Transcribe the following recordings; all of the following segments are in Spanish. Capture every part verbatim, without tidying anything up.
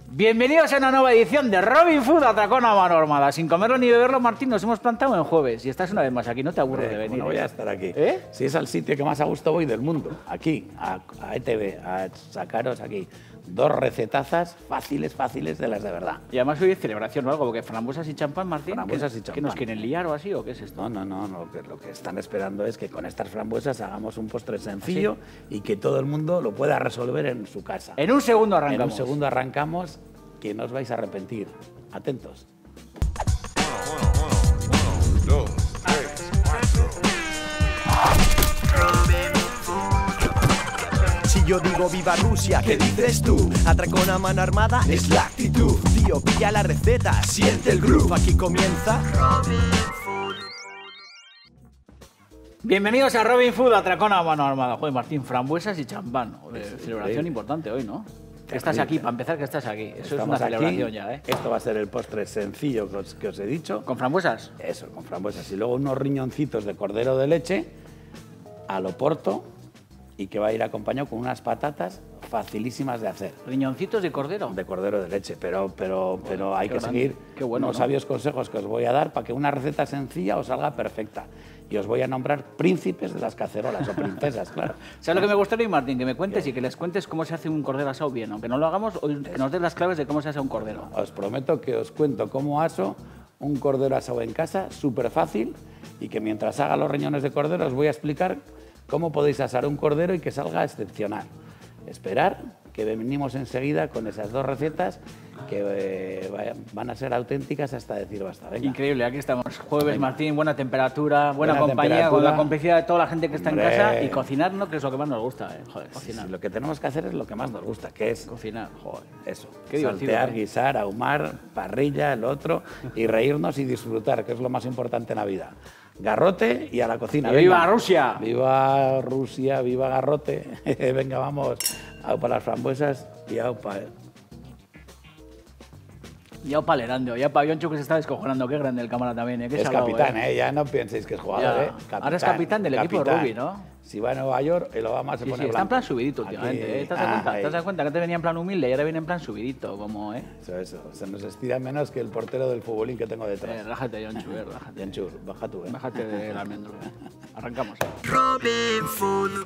Bienvenidos a una nueva edición de Robin Food Atracón a mano armada. Sin comerlo ni beberlo, Martín, nos hemos plantado en jueves. Y estás una vez más aquí, no te aburres de venir. No voy a estar aquí. ¿Eh? Si es al sitio que más a gusto voy del mundo. Aquí, a, a E T V, a sacaros aquí dos recetazas fáciles, fáciles de las de verdad. Y además hoy es celebración o algo, porque frambuesas y champán, Martín. Frambuesas ¿qué, y champán. ¿Qué nos quieren liar o así o qué es esto? No, no, no, no. Lo, que, lo que están esperando es que con estas frambuesas hagamos un postre sencillo ¿sí? y que todo el mundo lo pueda resolver en su casa. En un segundo arrancamos. En un segundo arrancamos, que no os vais a arrepentir. Atentos. Si yo digo viva Rusia, ¿qué dices tú? Atracón a mano armada es la actitud. Tío, pilla la receta, siente el groove. Aquí comienza Robin Food. Bienvenidos a Robin Food Atracón a mano armada. Joder, Martín, frambuesas y champán. Joder, celebración increíble. Importante hoy, ¿no? Que estás aquí, para empezar que estás aquí. Eso Estamos es una celebración aquí. ya, ¿eh? Esto va a ser el postre sencillo que os, que os he dicho. ¿Con frambuesas? Eso, con frambuesas. Y luego unos riñoncitos de cordero de leche al oporto y que va a ir acompañado con unas patatas facilísimas de hacer. ¿Riñoncitos de cordero? De cordero de leche, pero, pero, bueno, pero hay que grande. seguir Qué bueno, unos ¿no? sabios consejos que os voy a dar para que una receta sencilla os salga perfecta. Y os voy a nombrar príncipes de las cacerolas o princesas, claro. ¿Sabes lo que me gustaría, Martín? Que me cuentes y que les cuentes cómo se hace un cordero asado bien. Aunque no lo hagamos, o que nos des las claves de cómo se hace un cordero. Os prometo que os cuento cómo aso un cordero asado en casa, súper fácil, y que mientras haga los riñones de cordero os voy a explicar cómo podéis asar un cordero y que salga excepcional. Esperar, que venimos enseguida con esas dos recetas que eh, van a ser auténticas hasta decir basta. Venga. Increíble, aquí estamos. Jueves, venga. Martín, buena temperatura, buena, buena compañía, temperatura. Con la complicidad de toda la gente que está Hombre. en casa y cocinar, ¿no? Que es lo que más nos gusta, ¿eh? Joder, cocinar. Sí, sí, lo que tenemos que hacer es lo que más nos gusta, que es cocinar. Joder, eso. Qué saltear, ¿eh? guisar, ahumar, parrilla, el otro, y reírnos y disfrutar, que es lo más importante en la vida. Garrote y a la cocina. ¡Viva venga. Rusia! ¡Viva Rusia! ¡Viva Garrote! Venga, vamos. Aupa las frambuesas y aupa. Eh. Y aupa Lerando, y aupa Bioncho que se está descojonando. Qué grande el cámara también, ¿eh? Qué es salado, capitán, ¿eh? ¿eh? Ya no penséis que es jugador, ya. ¿eh? Capitán, Ahora es capitán del equipo capitán. Rugby, ¿no? Si va a Nueva York, el Obama se sí, pone sí, blanco. está en plan subidito últimamente, Aquí, ¿eh? ¿Te has dado ah, cuenta? ¿Te has dado cuenta que te venía en plan humilde y ahora viene en plan subidito, como, eh? Eso, eso. Se nos estira menos que el portero del futbolín que tengo detrás. Eh, rájate, Jonchu, eh, rájate. Jonchu, baja tú, eh. Bájate del almendro, eh. Arrancamos. Robin Food.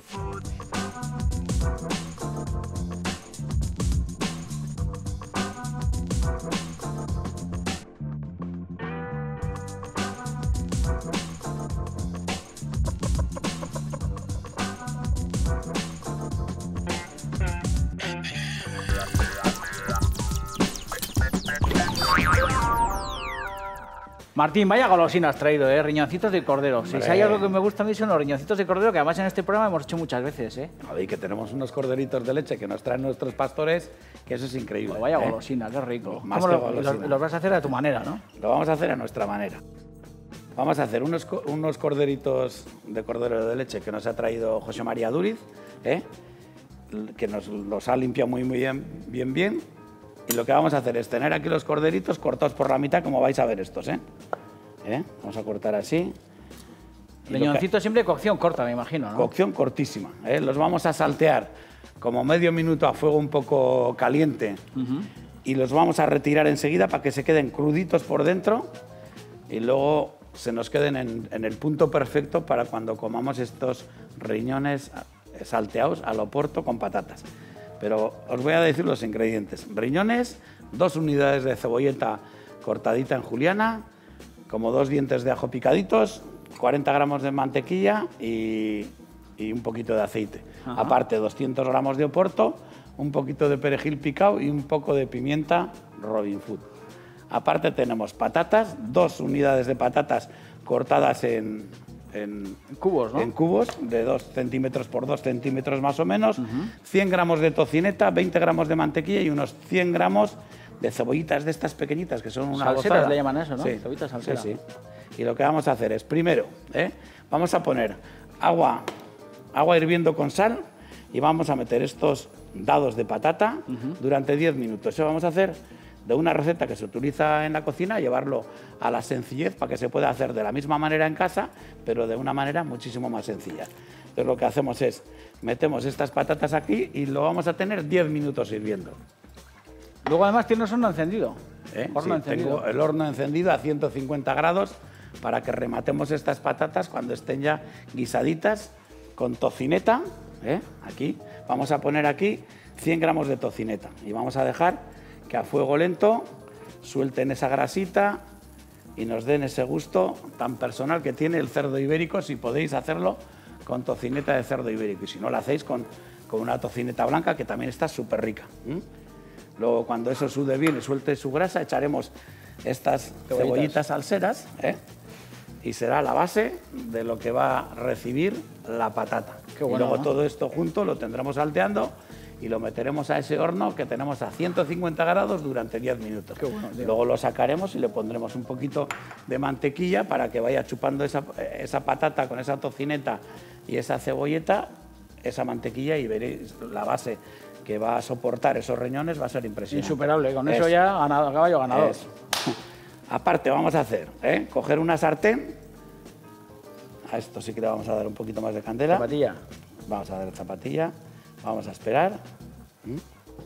Martín, vaya golosina has traído, ¿eh? Riñoncitos de cordero. Si hay algo que me gusta a mí son los riñoncitos de cordero, que además en este programa hemos hecho muchas veces, ¿eh? Y que tenemos unos corderitos de leche que nos traen nuestros pastores, que eso es increíble. Pues vaya ¿eh? golosina, qué rico. Más ¿Cómo que lo, golosina. Los, los vas a hacer a tu manera, ¿no? Lo vamos a hacer a nuestra manera. Vamos a hacer unos, unos corderitos de cordero de leche que nos ha traído José María Dúriz, ¿eh? Que nos los ha limpiado muy, muy bien, bien, bien. Y lo que vamos a hacer es tener aquí los corderitos cortados por la mitad, como vais a ver estos, ¿eh? ¿Eh? Vamos a cortar así. Riñoncito siempre cocción corta, me imagino, ¿no? Cocción cortísima, ¿eh? Los vamos a saltear como medio minuto a fuego un poco caliente uh-huh. y los vamos a retirar enseguida para que se queden cruditos por dentro y luego se nos queden en, en el punto perfecto para cuando comamos estos riñones salteados al oporto con patatas. Pero os voy a decir los ingredientes. Riñones, dos unidades de cebolleta cortadita en juliana, como dos dientes de ajo picaditos, cuarenta gramos de mantequilla y, y un poquito de aceite. Ajá. Aparte, doscientos gramos de oporto, un poquito de perejil picado y un poco de pimienta Robin Food. Aparte tenemos patatas, dos unidades de patatas cortadas en, en, en cubos, ¿no? En cubos de dos centímetros por dos centímetros más o menos, uh-huh. cien gramos de tocineta, veinte gramos de mantequilla y unos cien gramos de cebollitas de estas pequeñitas que son una salseras gozada. Le llaman eso, ¿no? Sí, cebollitas salsera. Sí, sí. Y lo que vamos a hacer es, primero, ¿eh? vamos a poner agua, agua hirviendo con sal y vamos a meter estos dados de patata uh-huh. durante diez minutos. Eso vamos a hacer de una receta que se utiliza en la cocina, llevarlo a la sencillez para que se pueda hacer de la misma manera en casa, pero de una manera muchísimo más sencilla. Entonces lo que hacemos es, metemos estas patatas aquí y lo vamos a tener diez minutos hirviendo. Luego además tienes horno encendido. ¿Eh? Horno Sí, encendido. tengo el horno encendido a ciento cincuenta grados para que rematemos estas patatas cuando estén ya guisaditas con tocineta. ¿eh? Aquí vamos a poner aquí cien gramos de tocineta y vamos a dejar que a fuego lento suelten esa grasita y nos den ese gusto tan personal que tiene el cerdo ibérico, si podéis hacerlo con tocineta de cerdo ibérico y si no lo hacéis con, con una tocineta blanca que también está súper rica. ¿m? Luego cuando eso sude bien y suelte su grasa echaremos estas cebollitas, cebollitas salseras ¿eh? y será la base de lo que va a recibir la patata. Qué bueno, y luego ¿no? todo esto junto lo tendremos salteando y lo meteremos a ese horno que tenemos a ciento cincuenta grados durante diez minutos. Qué bueno, tío. Luego lo sacaremos y le pondremos un poquito de mantequilla para que vaya chupando esa, esa patata con esa tocineta y esa cebolleta, esa mantequilla y veréis la base que va a soportar esos riñones va a ser impresionante. Insuperable, con es, eso ya ganado, caballo ganador. es. Aparte vamos a hacer, ¿eh? coger una sartén, a esto sí que le vamos a dar un poquito más de candela. Zapatilla. Vamos a dar zapatilla, vamos a esperar. ¿Mm?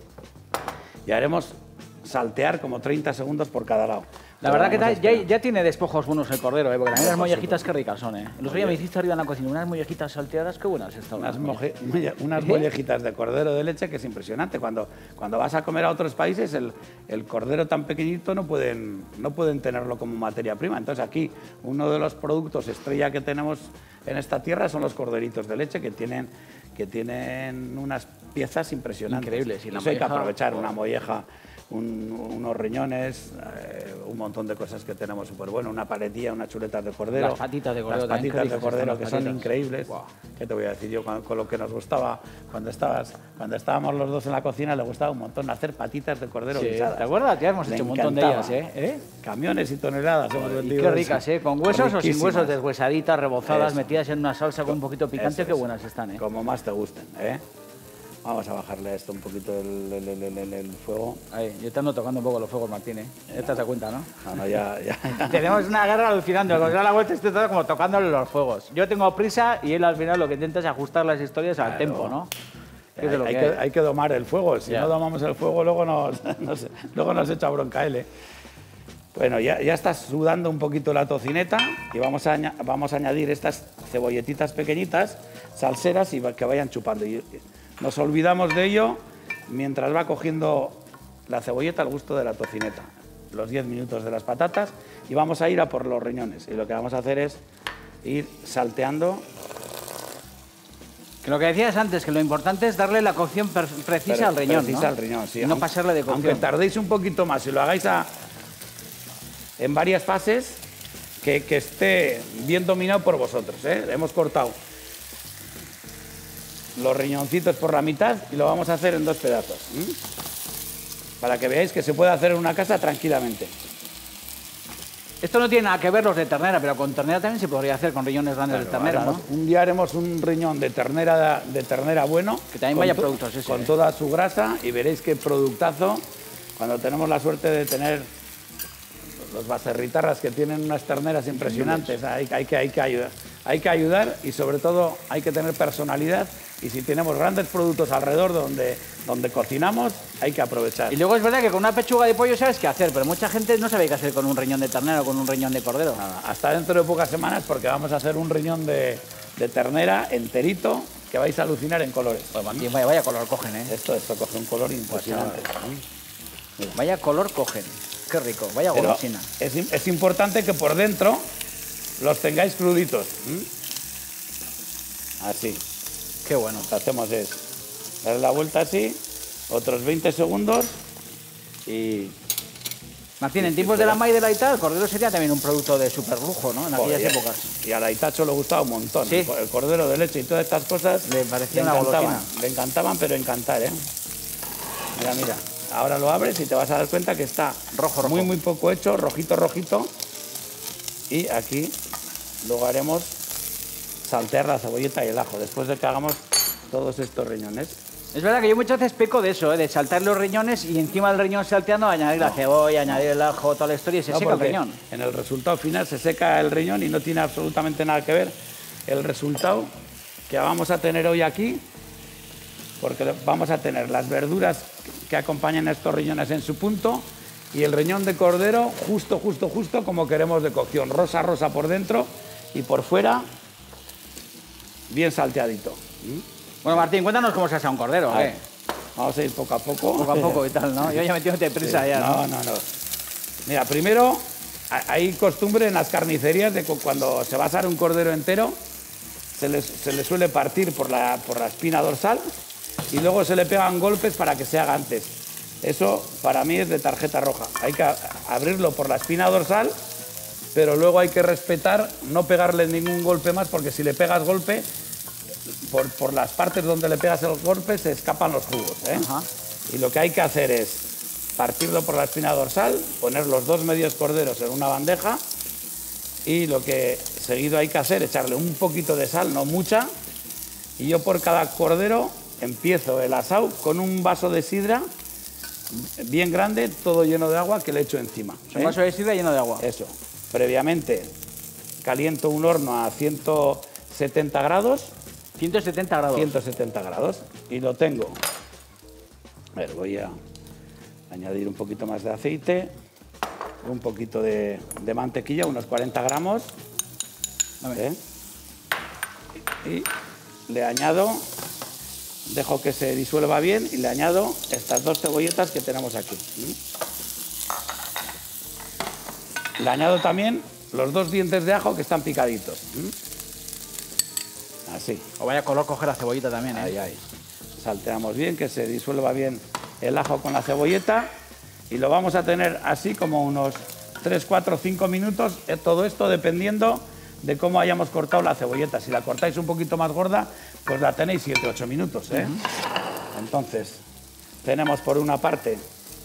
Y haremos saltear como treinta segundos por cada lado. La Pero verdad que vamos a ta- ya, esperar. ya tiene despojos buenos el cordero, ¿eh? Porque también las Por mollejitas supuesto. qué ricas son, ¿eh? El otro día me hiciste arriba en la cocina unas mollejitas salteadas, qué buenas estaban. Unas, moje- molle- unas ¿Eh? mollejitas de cordero de leche que es impresionante. Cuando, cuando vas a comer a otros países, el, el cordero tan pequeñito no pueden, no pueden tenerlo como materia prima. Entonces aquí uno de los productos estrella que tenemos en esta tierra son los corderitos de leche que tienen, que tienen unas piezas impresionantes. Increíbles. Y la Eso hay que molleja, aprovechar, oh. una molleja, un- unos riñones, eh, un montón de cosas que tenemos súper bueno, una paletilla, unas chuletas de cordero. Las patitas de cordero Las también, qué patitas de ricas cordero están que las son patitas. increíbles. Guau. ¿Qué te voy a decir yo? Con, con lo que nos gustaba cuando, estabas, cuando estábamos los dos en la cocina, le gustaba un montón hacer patitas de cordero Sí, guisadas. ¿te acuerdas? Ya hemos Le hecho un montón de encantaba. ellas, ¿eh? ¿Eh? Camiones y toneladas hemos Y vendido qué de ricas, eso. ¿eh? Con huesos o sin Riquísimas. huesos, deshuesaditas, rebozadas, Eso. metidas en una salsa con un poquito picante, Eso qué es. buenas están, ¿eh? Como más te gusten, ¿eh? Vamos a bajarle a esto un poquito el, el- el- el- el- el fuego. Ahí, yo te ando tocando un poco los fuegos, Martín, ¿eh? Ya te das cuenta, ¿no? No, no, ya, ya, ya. Tenemos una guerra alucinante, cuando se da la vuelta estoy todo como tocándole los fuegos. Yo tengo prisa y él al final lo que intenta es ajustar las historias al Claro. tempo, ¿no? Que es de Hay, lo hay que que, hay. hay que domar el fuego. Si Ya. no domamos el fuego, luego nos, nos- luego nos echa bronca él, ¿eh? Bueno, ya, ya está sudando un poquito la tocineta y vamos a, aña- vamos a añadir estas cebolletitas pequeñitas, salseras y va- que vayan chupando. Y nos olvidamos de ello mientras va cogiendo la cebolleta al gusto de la tocineta. Los diez minutos de las patatas y vamos a ir a por los riñones. Y lo que vamos a hacer es ir salteando. Que lo que decías antes, que lo importante es darle la cocción per- precisa Pero- al riñón, precisa ¿no? al riñón, sí. Y no Aunque- pasarle de cocción. Aunque tardéis un poquito más y lo hagáis a- en varias fases, que, que esté bien dominado por vosotros, ¿eh? Hemos cortado los riñoncitos por la mitad y lo vamos a hacer en dos pedazos. ¿m? Para que veáis que se puede hacer en una casa tranquilamente. Esto no tiene nada que ver los de ternera, pero con ternera también se podría hacer con riñones grandes de ternera, Haremos- ¿no? Un día haremos un riñón de ternera, de ternera bueno. Que también con vaya to- productos ese, Con ¿eh? toda su grasa y veréis qué productazo cuando tenemos la suerte de tener los baserritarras que tienen unas terneras impresionantes. Hay, hay que, hay, que ayudar, hay que ayudar y sobre todo hay que tener personalidad y si tenemos grandes productos alrededor donde, donde cocinamos hay que aprovechar. Y luego es verdad que con una pechuga de pollo sabes qué hacer, pero mucha gente no sabe qué hacer con un riñón de ternera o con un riñón de cordero. Nada, hasta dentro de pocas semanas porque vamos a hacer un riñón de, de ternera enterito que vais a alucinar en colores. Y vaya, vaya color cogen, ¿eh? Esto, esto coge un color impresionante. Vaya color cogen. Qué rico, vaya Pero golosina. es, im- es importante que por dentro los tengáis cruditos. ¿m? Así. Qué bueno. Lo que hacemos es dar la vuelta así, otros veinte segundos y... Martín, en tiempos de la ma y de la Ita, el cordero sería también un producto de super lujo, ¿no? En aquellas Joder, épocas. Y a la Itacho le gustaba un montón. Sí. El cordero de leche y todas estas cosas Le parecía una encantaban. golosina. Le encantaban, pero encantar, ¿eh? Mira, mira. Ahora lo abres y te vas a dar cuenta que está Rojo, rojo. muy, muy poco hecho, rojito, rojito. Y aquí luego haremos saltear la cebolleta y el ajo, después de que hagamos todos estos riñones. Es verdad que yo muchas veces peco de eso, ¿eh? De saltar los riñones y encima del riñón salteando añadir la cebolla, añadir el ajo, toda la historia y se No, seca el porque riñón. en el resultado final se seca el riñón y no tiene absolutamente nada que ver el resultado que vamos a tener hoy aquí porque vamos a tener las verduras que acompañan a estos riñones en su punto y el riñón de cordero justo, justo, justo como queremos de cocción. Rosa, rosa por dentro y por fuera bien salteadito. Bueno, Martín, cuéntanos cómo se hace un cordero. A ¿Qué? ver, vamos a ir poco a poco. Poco a poco y tal, ¿no? Yo ya metiéndote prisa Sí, ya. No, no, no. Mira, primero hay costumbre en las carnicerías de que cuando se va a asar un cordero entero se le, se le suele partir por la, por la espina dorsal y luego se le pegan golpes para que se haga antes. Eso para mí es de tarjeta roja. Hay que abrirlo por la espina dorsal, pero luego hay que respetar, no pegarle ningún golpe más, porque si le pegas golpe, por, por las partes donde le pegas el golpe se escapan los jugos, ¿eh? Ajá. Y lo que hay que hacer es partirlo por la espina dorsal, poner los dos medios corderos en una bandeja y lo que seguido hay que hacer es echarle un poquito de sal, no mucha, y yo por cada cordero empiezo el asado con un vaso de sidra bien grande, todo lleno de agua, que le echo encima. Un ¿eh? vaso de sidra lleno de agua. Eso. Previamente caliento un horno a ciento setenta grados. ciento setenta grados. ciento setenta grados. Y lo tengo. A ver, voy a añadir un poquito más de aceite, un poquito de, de mantequilla, unos cuarenta gramos. ¿eh? Y le añado, dejo que se disuelva bien y le añado estas dos cebolletas que tenemos aquí. Le añado también los dos dientes de ajo que están picaditos. Así. O vaya color coge la cebollita también, ¿eh? Ahí, ahí. Salteamos bien, que se disuelva bien el ajo con la cebolleta y lo vamos a tener así como unos tres, cuatro, cinco minutos. Eh, todo esto dependiendo de cómo hayamos cortado la cebolleta. Si la cortáis un poquito más gorda, pues la tenéis siete, ocho minutos, ¿eh? Uh-huh. Entonces, tenemos por una parte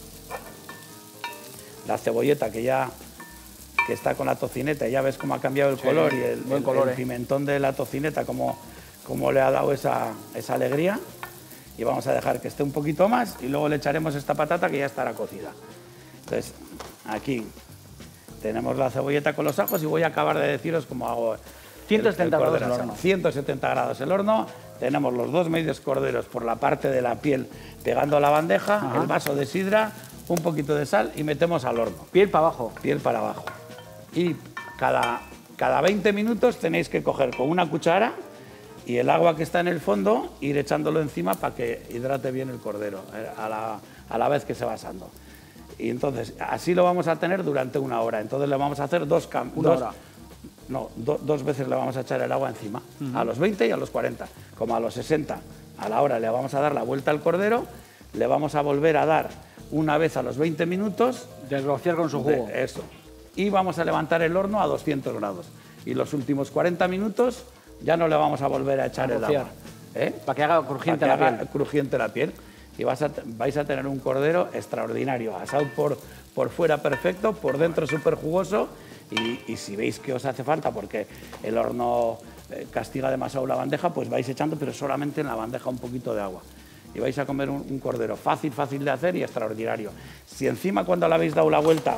la cebolleta que ya que está con la tocineta, ya ves cómo ha cambiado el sí, color y el, buen el, color, el eh. pimentón de la tocineta, cómo, cómo le ha dado esa, esa alegría. Y vamos a dejar que esté un poquito más y luego le echaremos esta patata que ya estará cocida. Entonces, aquí tenemos la cebolleta con los ajos y voy a acabar de deciros cómo hago ciento setenta grados el horno. ciento setenta grados el horno. Tenemos los dos medios corderos por la parte de la piel pegando a la bandeja, ajá, el vaso de sidra, un poquito de sal y metemos al horno. Piel para abajo. Piel para abajo. Y cada, cada veinte minutos tenéis que coger con una cuchara y el agua que está en el fondo, ir echándolo encima para que hidrate bien el cordero eh, a, la, a la vez que se va asando. Y entonces, así lo vamos a tener durante una hora. Entonces le vamos a hacer dos cambios. Una hora. No, do, dos veces le vamos a echar el agua encima, uh-huh, a los veinte y a los cuarenta. Como a los sesenta, a la hora le vamos a dar la vuelta al cordero, le vamos a volver a dar una vez a los veinte minutos. Desrociar con su jugo. De, eso. Y vamos a levantar el horno a doscientos grados. Y los últimos cuarenta minutos ya no le vamos a volver a echar a el agua. ¿Eh? Para que haga crujiente Para que la haga piel. crujiente la piel. Y vas a, vais a tener un cordero extraordinario, asado por, por fuera perfecto, por dentro súper jugoso. Y, y si veis que os hace falta, porque el horno eh, castiga demasiado la bandeja, pues vais echando, pero solamente en la bandeja un poquito de agua. Y vais a comer un, un cordero fácil, fácil de hacer y extraordinario. Si encima cuando le habéis dado la vuelta,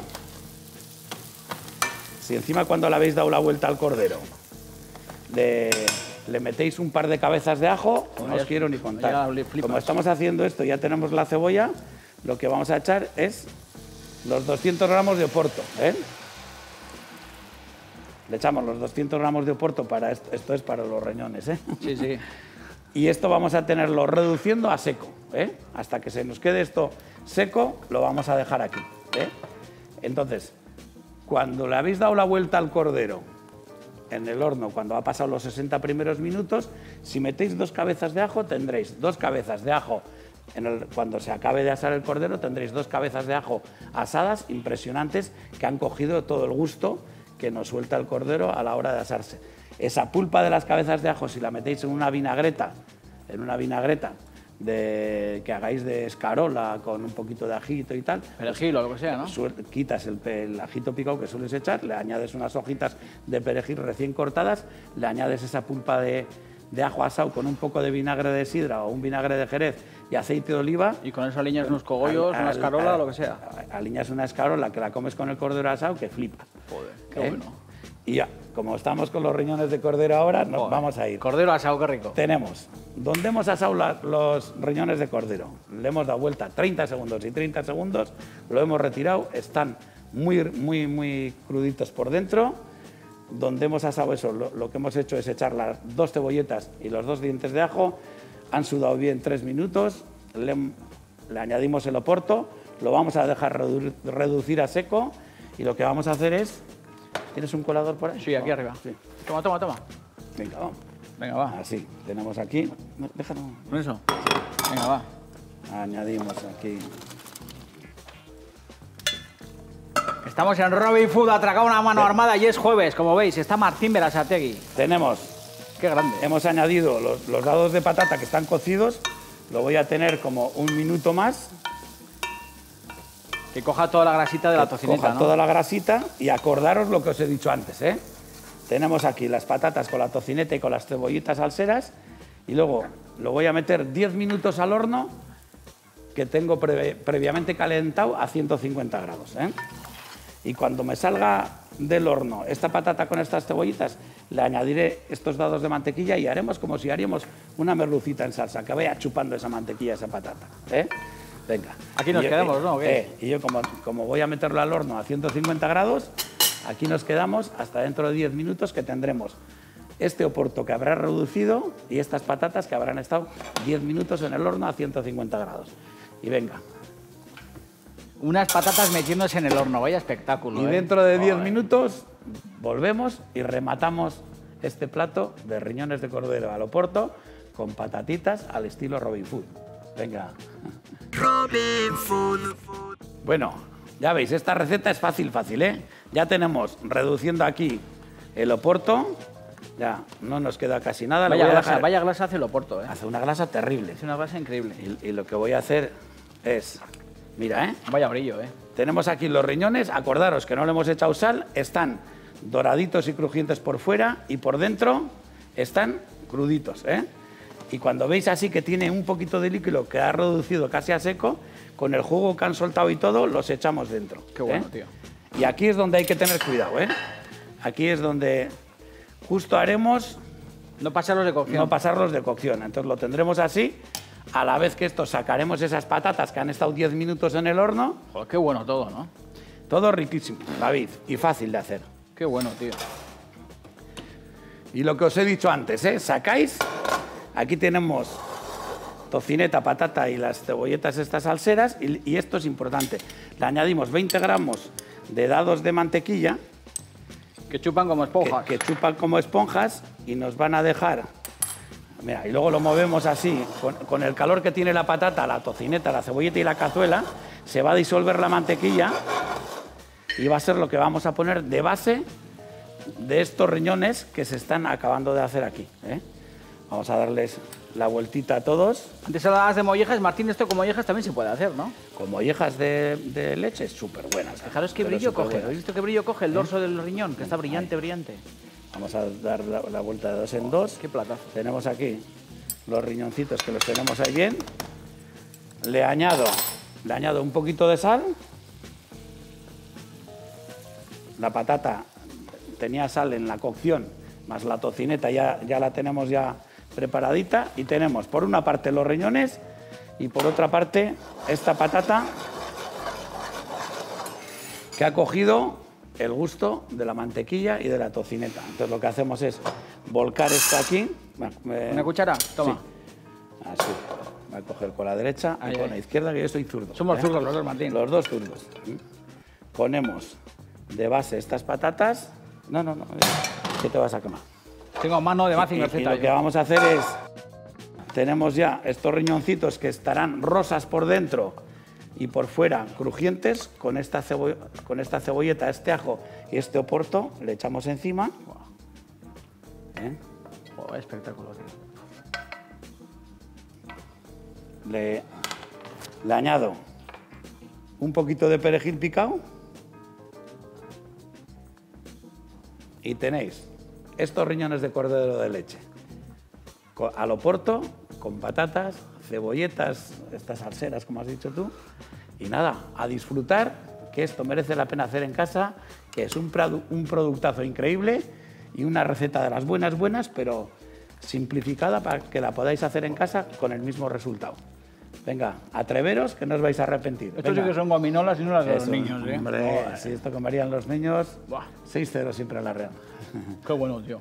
si encima cuando le habéis dado la vuelta al cordero, le, le metéis un par de cabezas de ajo, no os quiero ni contar. Como estamos haciendo esto, ya tenemos la cebolla, lo que vamos a echar es los doscientos gramos de oporto, ¿eh? Le echamos los doscientos gramos de oporto para esto, esto es para los riñones, ¿eh? Sí, sí. Y esto vamos a tenerlo reduciendo a seco, ¿eh? Hasta que se nos quede esto seco, lo vamos a dejar aquí, ¿eh? Entonces, cuando le habéis dado la vuelta al cordero en el horno, cuando ha pasado los sesenta primeros minutos, si metéis dos cabezas de ajo, tendréis dos cabezas de ajo. En el, cuando se acabe de asar el cordero, tendréis dos cabezas de ajo asadas, impresionantes, que han cogido todo el gusto que nos suelta el cordero a la hora de asarse. Esa pulpa de las cabezas de ajo, si la metéis en una vinagreta, en una vinagreta de, que hagáis de escarola con un poquito de ajito y tal, perejil o lo que sea, ¿no? Quitas el, el ajito picado que sueles echar, le añades unas hojitas de perejil recién cortadas, le añades esa pulpa de, de ajo asado con un poco de vinagre de sidra o un vinagre de jerez y aceite de oliva. Y con eso aliñas unos cogollos, al, al, una escarola o lo que sea. Aliñas una escarola que la comes con el cordero asado que flipa. Joder, qué ¿eh? bueno. Y ya, como estamos con los riñones de cordero ahora, nos Joder, vamos a ir. Cordero asado, qué rico. Tenemos, donde hemos asado la- los riñones de cordero, le hemos dado vuelta treinta segundos y treinta segundos, lo hemos retirado, están muy, muy, muy cruditos por dentro. Donde hemos asado eso, lo, lo que hemos hecho es echar las dos cebolletas y los dos dientes de ajo, han sudado bien tres minutos, le, le añadimos el oporto, lo vamos a dejar redu- reducir a seco y lo que vamos a hacer es... ¿Tienes un colador por ahí? Sí, aquí arriba. Sí. Toma, toma, toma. Venga, vamos. Venga, va. Así, tenemos aquí... No, déjalo. ¿Con eso? Venga, va. Añadimos aquí... Estamos en Robin Food, atracado una mano armada y es jueves, como veis. Está Martín Berasategui. Tenemos, Qué grande. hemos añadido los, los dados de patata que están cocidos, lo voy a tener como un minuto más, Que coja toda la grasita de la tocineta, coja ¿no? toda la grasita y acordaros lo que os he dicho antes, ¿eh? Tenemos aquí las patatas con la tocineta y con las cebollitas salseras y luego lo voy a meter diez minutos al horno que tengo pre- previamente calentado a ciento cincuenta grados, ¿eh? Y cuando me salga del horno esta patata con estas cebollitas, le añadiré estos dados de mantequilla y haremos como si haríamos una merlucita en salsa, que vaya chupando esa mantequilla, esa patata, ¿eh? Venga. Aquí nos Y yo- quedamos, ¿no? ¿O qué? eh, y yo como, como voy a meterlo al horno a ciento cincuenta grados, aquí nos quedamos hasta dentro de diez minutos que tendremos este oporto que habrá reducido y estas patatas que habrán estado diez minutos en el horno a ciento cincuenta grados. Y venga. Unas patatas metiéndose en el horno, vaya espectáculo. Y ¿eh? dentro de diez Joder. minutos volvemos y rematamos este plato de riñones de cordero al oporto con patatitas al estilo Robin Food. Venga. Robin Food. Bueno, ya veis, esta receta es fácil, fácil, ¿eh? Ya tenemos reduciendo aquí el oporto, ya no nos queda casi nada. Le Vaya voy a grasa, dejar- vaya grasa hace el oporto, ¿eh? Hace una grasa terrible. Es una grasa increíble. Y, y lo que voy a hacer es, mira, ¿eh? Vaya brillo, ¿eh? Tenemos aquí los riñones, acordaros que no le hemos echado sal, están doraditos y crujientes por fuera y por dentro están cruditos, ¿eh? Y cuando veis así que tiene un poquito de líquido que ha reducido casi a seco, con el jugo que han soltado y todo, los echamos dentro. Qué bueno, ¿eh? tío. Y aquí es donde hay que tener cuidado, ¿eh? Aquí es donde justo haremos No pasarlos de cocción. no pasarlos de cocción. Entonces lo tendremos así, a la vez que esto sacaremos esas patatas que han estado diez minutos en el horno. Joder, qué bueno todo, ¿no? Todo riquísimo, David, y fácil de hacer. Qué bueno, tío. Y lo que os he dicho antes, ¿eh? Sacáis, aquí tenemos tocineta, patata y las cebolletas estas salseras, y, y esto es importante. Le añadimos veinte gramos de dados de mantequilla, Que chupan como que, esponjas. que chupan como esponjas y nos van a dejar... Mira, y luego lo movemos así, con, con el calor que tiene la patata, la tocineta, la cebolleta y la cazuela, se va a disolver la mantequilla y va a ser lo que vamos a poner de base de estos riñones que se están acabando de hacer aquí, ¿eh? Vamos a darles la vueltita a todos. Antes hablabas de mollejas, Martín, esto con mollejas también se puede hacer, ¿no? Con mollejas de, de leche, súper buenas. Fijaros qué pero brillo coge. superbuenas. ¿Habéis visto qué brillo coge el dorso del riñón? Que está brillante, brillante. Vamos a dar la, la vuelta de dos en dos. Qué platazo. Tenemos aquí los riñoncitos que los tenemos ahí bien. Le añado, le añado un poquito de sal. La patata tenía sal en la cocción, más la tocineta ya, ya la tenemos ya preparadita. Y tenemos por una parte los riñones y por otra parte esta patata que ha cogido el gusto de la mantequilla y de la tocineta. Entonces lo que hacemos es volcar esto aquí. Bueno, me- ¿Una cuchara? Toma. Sí. Así. Voy a coger con la derecha Ahí, y con ahí. la izquierda, que yo soy zurdo. Somos ¿eh? zurdos los dos, Martín. Los dos zurdos. Ponemos de base estas patatas. No, no, no. ¿Qué te vas a quemar? Tengo mano de Y, Mazinger y Z. lo que yo. vamos a hacer es... Tenemos ya estos riñoncitos que estarán rosas por dentro y por fuera crujientes. Con esta, cebo- con esta cebolleta, este ajo y este oporto le echamos encima. ¿Eh? Joder, espectáculo, tío. Le, le añado un poquito de perejil picado y tenéis estos riñones de cordero de leche co- al oporto, con patatas, cebolletas, estas salseras como has dicho tú, y nada, a disfrutar, que esto merece la pena hacer en casa, que es un, produ un productazo increíble y una receta de las buenas buenas, pero simplificada para que la podáis hacer en casa con el mismo resultado. Venga, atreveros que no os vais a arrepentir. Estos sí que son gominolas y no las de Eso, los niños, ¿eh? Hombre, oh, si esto comerían los niños, Buah. seis cero siempre a la Real. Qué bueno, tío.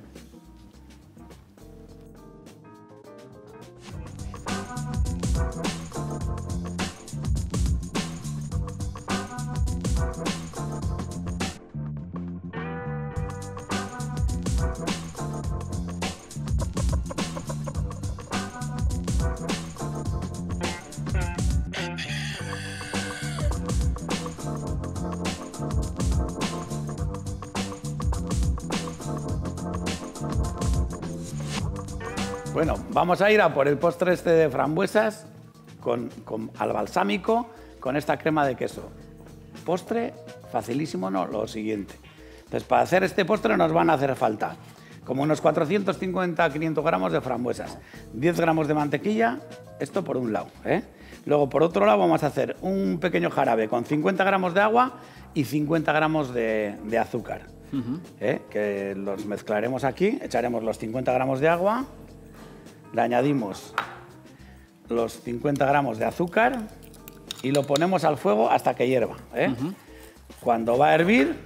Bueno, vamos a ir a por el postre este de frambuesas con, con, al balsámico con esta crema de queso. Postre facilísimo, no, lo siguiente. Entonces, para hacer este postre nos van a hacer falta como unos cuatrocientos cincuenta a quinientos gramos de frambuesas, diez gramos de mantequilla, esto por un lado, ¿eh? Luego, por otro lado, vamos a hacer un pequeño jarabe con cincuenta gramos de agua y cincuenta gramos de, de azúcar, uh-huh. ¿eh? Que los mezclaremos aquí, echaremos los cincuenta gramos de agua, le añadimos los cincuenta gramos de azúcar y lo ponemos al fuego hasta que hierva, ¿eh? Uh-huh. Cuando va a hervir,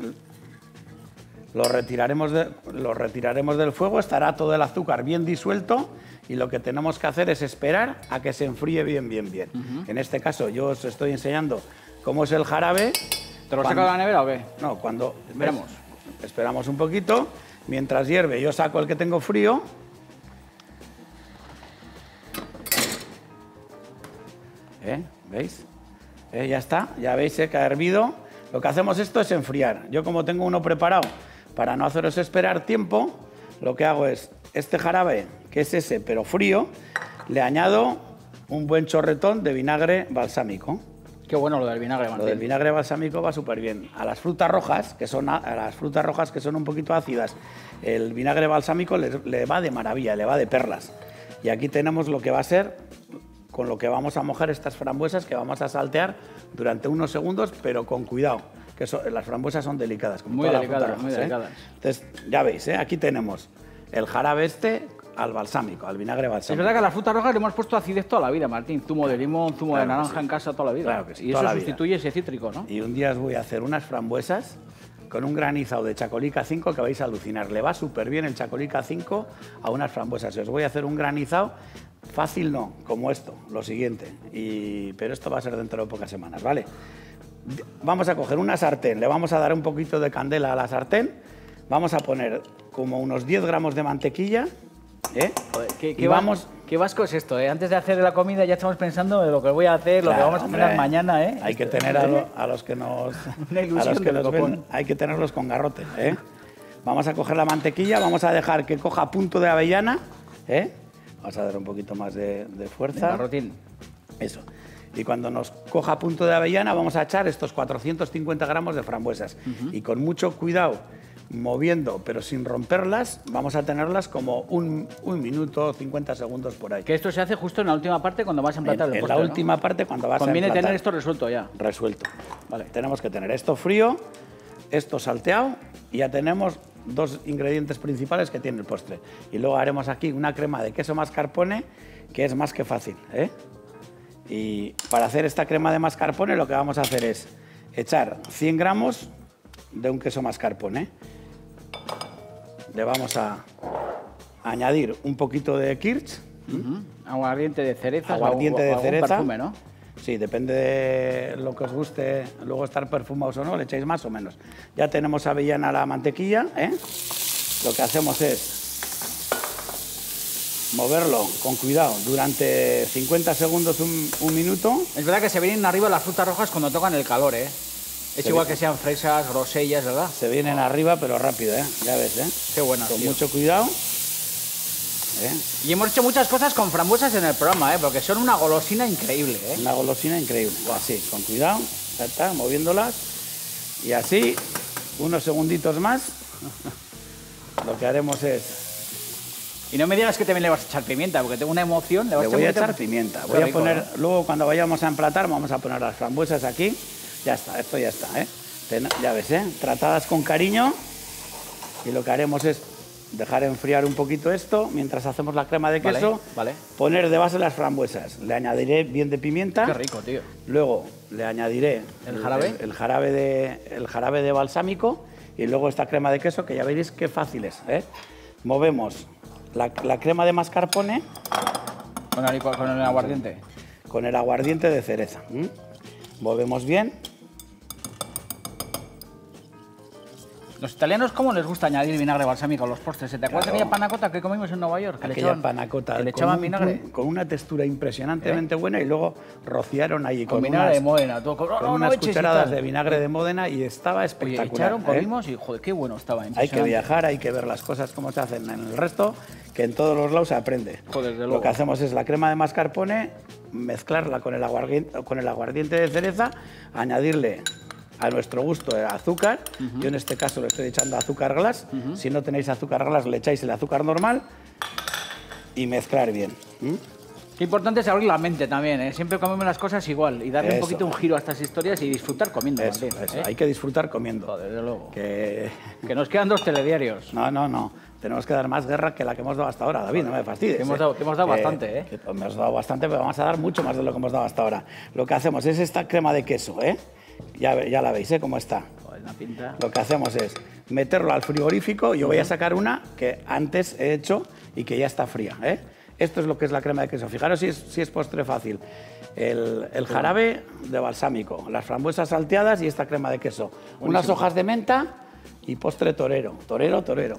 lo retiraremos, de, lo retiraremos del fuego, estará todo el azúcar bien disuelto y lo que tenemos que hacer es esperar a que se enfríe bien, bien, bien. Uh-huh. En este caso yo os estoy enseñando cómo es el jarabe. ¿Te lo saco de la nevera o qué? No, cuando... Esperemos. ¿ves? Esperamos un poquito. Mientras hierve yo saco el que tengo frío. ¿Eh? ¿Veis? ¿Eh? Ya está, ya veis eh, que ha hervido. Lo que hacemos esto es enfriar. Yo como tengo uno preparado para no haceros esperar tiempo, lo que hago es este jarabe, que es ese pero frío, le añado un buen chorretón de vinagre balsámico. Qué bueno lo del vinagre, Martín. Lo del vinagre balsámico va súper bien. A las frutas rojas, que son a las frutas rojas que son un poquito ácidas, el vinagre balsámico le, le va de maravilla, le va de perlas. Y aquí tenemos lo que va a ser con lo que vamos a mojar estas frambuesas que vamos a saltear durante unos segundos, pero con cuidado, que so, las frambuesas son delicadas. Como muy todas delicadas, las frutas muy rojas, delicadas. ¿eh? Entonces, ya veis, ¿eh? Aquí tenemos el jarabe este al balsámico, al vinagre balsámico. Es verdad que a las frutas rojas le hemos puesto acidez toda la vida, Martín. Zumo de limón, zumo claro de naranja sí. en casa toda la vida. Claro que sí, y eso sustituye ese cítrico, ¿no? Y un día os voy a hacer unas frambuesas con un granizado de Chacolica cinco que vais a alucinar. Le va súper bien el Chacolica cinco a unas frambuesas. Y os voy a hacer un granizado fácil, no, como esto, lo siguiente. Y... Pero esto va a ser dentro de pocas semanas, ¿vale? Vamos a coger una sartén, le vamos a dar un poquito de candela a la sartén, vamos a poner como unos diez gramos de mantequilla, ¿eh? Joder, ¿qué, qué, y vamos... qué vasco es esto, ¿eh? Antes de hacer la comida ya estamos pensando en lo que voy a hacer, claro, lo que vamos a hombre, hacer mañana, ¿eh? Hay que tener a, lo, a los que nos, Una ilusión a los que de nos ven, hay que tenerlos con garrote, ¿eh? Vamos a coger la mantequilla, vamos a dejar que coja punto de avellana, ¿eh? Vamos a dar un poquito más de, de fuerza. Garrotín. Eso. Y cuando nos coja punto de avellana vamos a echar estos cuatrocientos cincuenta gramos de frambuesas. Uh-huh. Y con mucho cuidado, moviendo pero sin romperlas, vamos a tenerlas como un, un minuto, cincuenta segundos por ahí. Que esto se hace justo en la última parte cuando vas a emplatar en, el en postre, la ¿no? última parte cuando vas Conviene a emplatar. tener esto resuelto ya. Resuelto. Vale. Tenemos que tener esto frío, esto salteado y ya tenemos dos ingredientes principales que tiene el postre. Y luego haremos aquí una crema de queso mascarpone que es más que fácil, ¿eh? Y para hacer esta crema de mascarpone lo que vamos a hacer es echar cien gramos de un queso mascarpone. Le vamos a añadir un poquito de kirsch. Uh-huh. Aguardiente de cereza. Aguardiente de o, o cereza. Perfume, ¿no? Sí, depende de lo que os guste luego estar perfumados o no, le echáis más o menos. Ya tenemos avellana a la mantequilla, ¿eh? Lo que hacemos es moverlo con cuidado durante cincuenta segundos, un, un minuto. Es verdad que se vienen arriba las frutas rojas cuando tocan el calor, ¿eh? Es se igual viene. que sean fresas, grosellas, ¿verdad? Se vienen arriba, pero rápido, ¿eh? Ya ves, ¿eh? Qué buena, Con tío. mucho cuidado. ¿Eh? Y hemos hecho muchas cosas con frambuesas en el programa, ¿eh? Porque son una golosina increíble, ¿eh? Una golosina increíble. Wow. Así, con cuidado, ya está, moviéndolas. Y así, unos segunditos más, lo que haremos es... Y no me digas que también le vas a echar pimienta, porque tengo una emoción. Le, vas Le voy a echar echar pimienta. Qué Voy a rico, poner, ¿no? luego cuando vayamos a emplatar, vamos a poner las frambuesas aquí. Ya está, esto ya está, ¿eh? Ten, ya ves, ¿eh? Tratadas con cariño. Y lo que haremos es dejar enfriar un poquito esto mientras hacemos la crema de queso. Vale, vale. Poner de base las frambuesas. Le añadiré bien de pimienta. Qué rico, tío. Luego le añadiré ¿El jarabe? El, el, jarabe, de, el jarabe de balsámico. Y luego esta crema de queso, que ya veréis qué fácil es, ¿eh? Movemos la, la crema de mascarpone. Con el, con el aguardiente. Con el aguardiente de cereza. ¿Mm? Movemos bien. Los italianos, ¿cómo les gusta añadir vinagre balsámico a los postres? ¿Te acuerdas Claro. de aquella panacota que comimos en Nueva York? Que Aquella le echaban, panacota que le con echaban un- vinagre. con una textura impresionantemente buena y luego rociaron allí Con con, vinagre unas, de Módena. Todo, con, no, con no, unas no eches y cucharadas tal. de vinagre de Módena y estaba Oye, espectacular. echaron, ¿eh? comimos y, joder, qué bueno estaba. Hay que impresionante. viajar, hay que ver las cosas como se hacen en el resto, que en todos los lados se aprende. Joder, desde Lo luego. que hacemos es la crema de mascarpone, mezclarla con el aguardiente, con el aguardiente de cereza, añadirle a nuestro gusto el azúcar. Uh-huh. Yo en este caso le estoy echando azúcar glass. Uh-huh. Si no tenéis azúcar glass, le echáis el azúcar normal y mezclar bien. ¿Mm? Qué importante es abrir la mente también, ¿eh? Siempre comemos las cosas igual y darle Eso. un poquito un giro a estas historias y disfrutar comiendo. Eso, Martín, eso. ¿eh? Hay que disfrutar comiendo. Joder, desde luego. Que... Que nos quedan dos telediarios. No, no, no. Tenemos que dar más guerra que la que hemos dado hasta ahora, David, no me fastidies. Que hemos ¿eh? dado, que hemos dado Que- bastante, ¿eh? que hemos dado bastante, pero vamos a dar mucho más de lo que hemos dado hasta ahora. Lo que hacemos es esta crema de queso, ¿eh? Ya, ve- ya la veis, ¿eh? Cómo está. Joder, la pinta. Lo que hacemos es meterlo al frigorífico. Yo voy a sacar una que antes he hecho y que ya está fría, ¿eh? Esto es lo que es la crema de queso. Fijaros si es, si es postre fácil. El, el jarabe de balsámico, las frambuesas salteadas y esta crema de queso. Unas hojas de menta y postre torero. Torero, torero.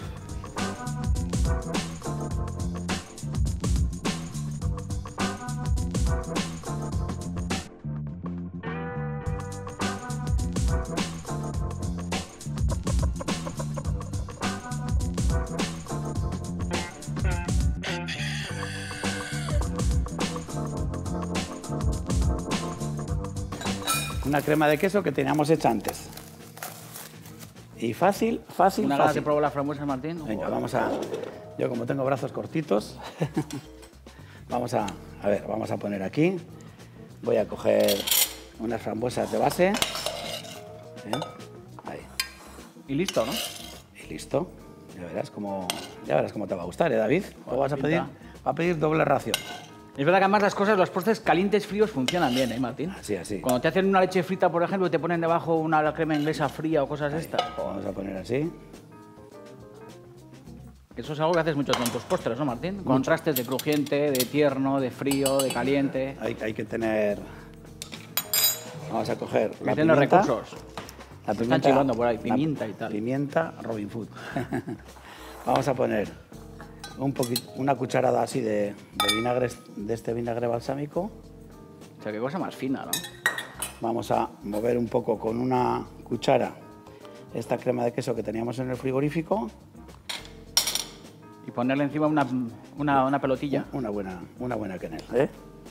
Una crema de queso que teníamos hecha antes. Y fácil, fácil, ¿Una ganas fácil. de probar las frambuesas, Martín? Venga, Joder. vamos a... Yo como tengo brazos cortitos, vamos a... A ver, vamos a poner aquí. Voy a coger unas frambuesas de base. ¿Eh? Ahí. Y listo, ¿no? Y listo. Ya verás cómo, ya verás cómo te va a gustar, ¿eh, David? O vas a pinta. pedir, va a pedir doble ración. Es verdad que además las cosas, los postres calientes fríos funcionan bien, ¿eh, Martín? Así, así. Cuando te hacen una leche frita, por ejemplo, y te ponen debajo una crema inglesa fría o cosas de estas. Vamos a poner así. Eso es algo que haces mucho con tus postres, ¿no, Martín? Contrastes de crujiente, de tierno, de frío, de caliente. Hay, hay que tener... Vamos a coger la Que tienen pimienta. recursos. La Se están chivando por ahí, pimienta la y tal. Pimienta Robin Food. Vamos a poner un poquito, una cucharada así de, de vinagre, de este vinagre balsámico. O sea, qué cosa más fina, ¿no? Vamos a mover un poco con una cuchara esta crema de queso que teníamos en el frigorífico. Y ponerle encima una, una, una pelotilla. Una buena, una buena quenel, ¿eh?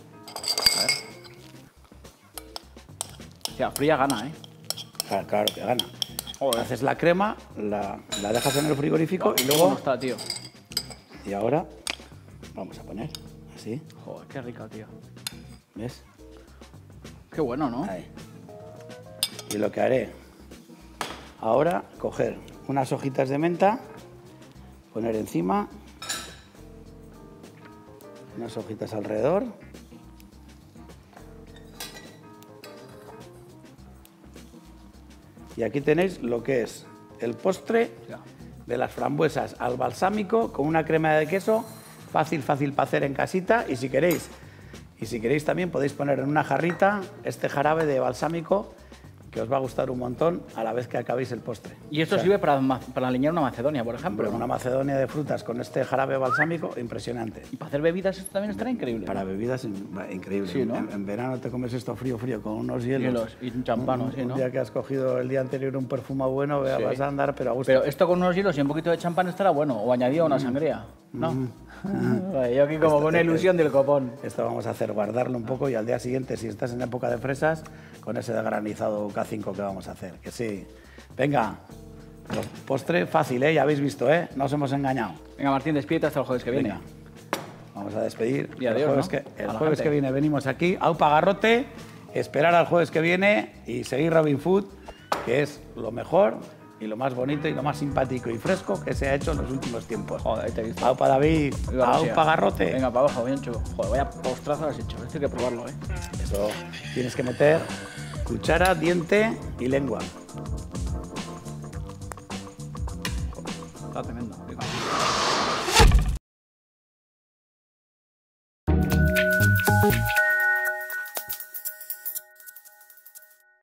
O sea, fría gana, ¿eh? Claro, claro que gana. Joder. Haces la crema, la, la dejas en el frigorífico y ¿Cómo luego... está, tío? Y ahora vamos a poner así, Joder, qué rica, tío. ¿ves? Qué bueno, ¿no? Ahí. Y lo que haré ahora, coger unas hojitas de menta, poner encima, unas hojitas alrededor. Y aquí tenéis lo que es el postre Ya. de las frambuesas al balsámico con una crema de queso fácil, fácil para hacer en casita. Y si queréis, y si queréis también podéis poner en una jarrita este jarabe de balsámico que os va a gustar un montón a la vez que acabéis el postre. Y esto O sea, sirve para, ma- para alinear una macedonia, por ejemplo. hombre, una macedonia de frutas con este jarabe balsámico, impresionante. Y para hacer bebidas esto también estará increíble. Para ¿no? bebidas, in- va, increíble. Sí, ¿no? en, en verano te comes esto frío, frío, con unos hielos. Hielos y un champán, Un- sí, un ¿no? día que has cogido el día anterior un perfume bueno, vea, Sí. vas a andar, pero a gusto. Pero esto con unos hielos y un poquito de champán estará bueno. O añadido Mm. una sangría, ¿no? Vale, yo aquí como con una ilusión del copón. Esto vamos a hacer, guardarlo un poco y al día siguiente, si estás en época de fresas, con ese granizado K cinco que vamos a hacer. Que sí. Venga, los- postre fácil, ¿eh? Ya habéis visto, ¿eh? No os hemos engañado. Venga, Martín, despídete hasta el jueves que viene. Venga, vamos a despedir. Y adiós, el jueves, ¿no? que, A el la jueves gente. que viene venimos aquí, Aupa Garrote, esperar al jueves que viene y seguir Robin Food, que es lo mejor y lo más bonito y lo más simpático y fresco que se ha hecho en los últimos tiempos. Joder, ahí te he visto. Aupa David, Viva Rusia. aupa Garrote. Venga, para abajo, bien hecho. Joder, vaya postrazo has hecho. Esto hay que probarlo, ¿eh? Eso tienes que meter cuchara, diente y lengua. Está tremendo. Venga.